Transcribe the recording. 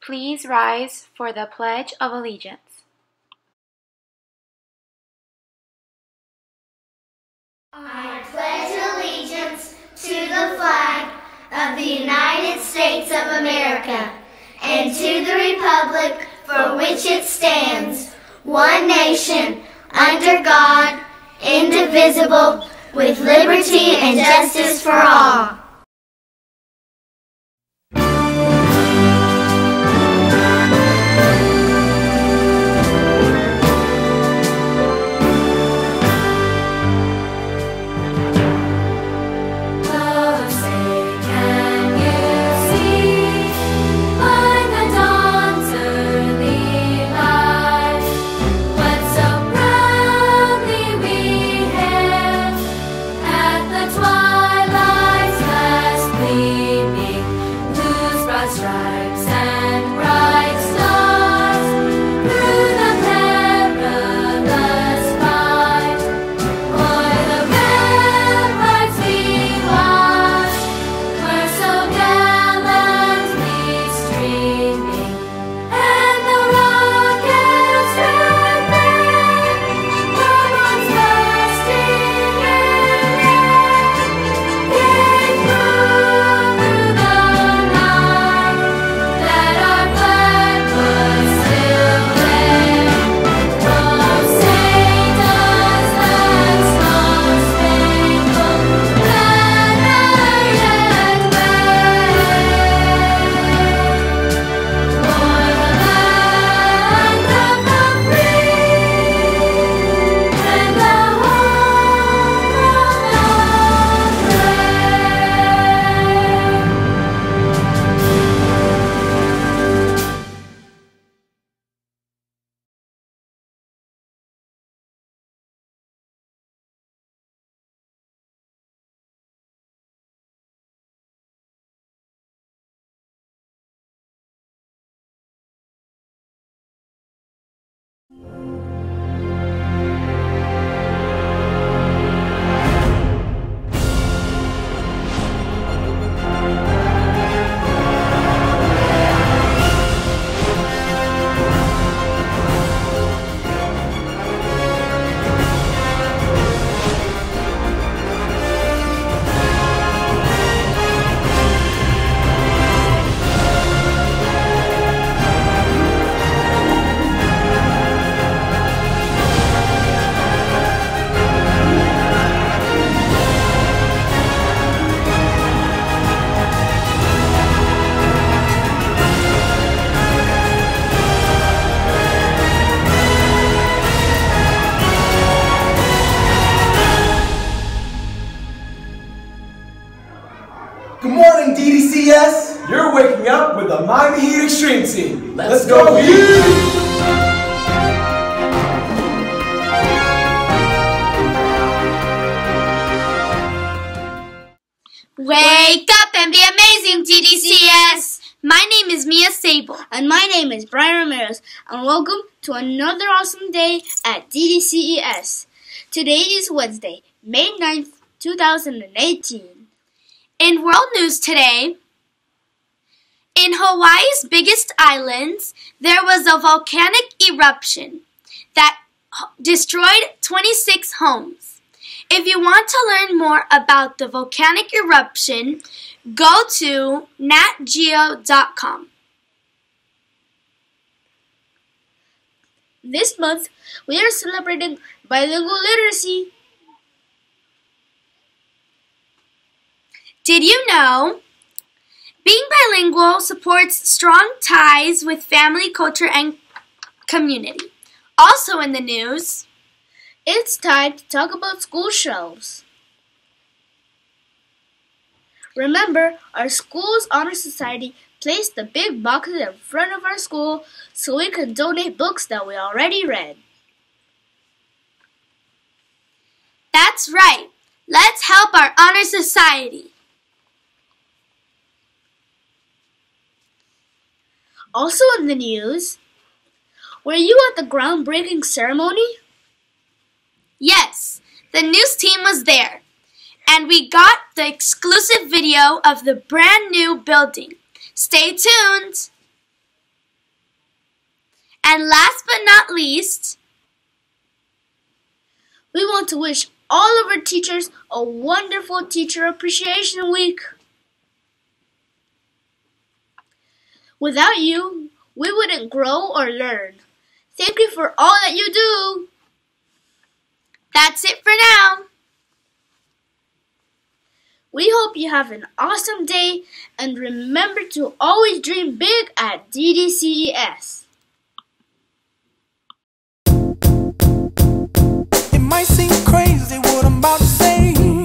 please rise for the Pledge of Allegiance? I pledge allegiance to the flag of the United States of America and to the republic for which it stands, one nation, under God, indivisible, with liberty and justice for all. Good morning, DDCS! You're waking up with the Miami Heat Extreme Team. Let's go Heat! Wake up and be amazing, DDCS! My name is Mia Sable. And my name is Brian Ramirez. And welcome to another awesome day at DDCES. Today is Wednesday, May 9th, 2018. In world news today, in Hawaii's biggest islands, there was a volcanic eruption that destroyed 26 homes. If you want to learn more about the volcanic eruption, go to natgeo.com. This month, we are celebrating bilingual literacy. Did you know? Being bilingual supports strong ties with family, culture, and community. Also in the news, it's time to talk about school shelves. Remember, our school's honor society placed the big boxes in front of our school so we can donate books that we already read. That's right. Let's help our honor society. Also in the news, were you at the groundbreaking ceremony? Yes, the news team was there, and we got the exclusive video of the brand new building. Stay tuned! And last but not least, we want to wish all of our teachers a wonderful Teacher Appreciation Week. Without you, we wouldn't grow or learn. Thank you for all that you do. That's it for now. We hope you have an awesome day and remember to always dream big at DDCES. It might seem crazy what I'm about to say.